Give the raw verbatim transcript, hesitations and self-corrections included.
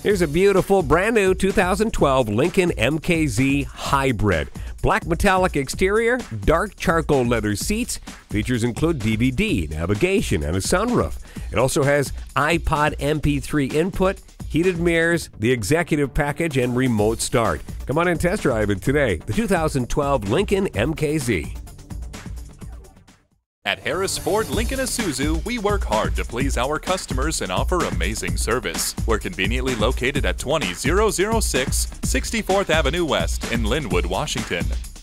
Here's a beautiful brand new two thousand twelve Lincoln M K Z Hybrid. Black metallic exterior, dark charcoal leather seats. Features include D V D, navigation, and a sunroof. It also has iPod M P three input, heated mirrors, the executive package, and remote start. Come on and test drive it today. The two thousand twelve Lincoln M K Z. At Harris Ford Lincoln Isuzu, we work hard to please our customers and offer amazing service. We're conveniently located at twenty thousand six, sixty-fourth Avenue West in Lynnwood, Washington.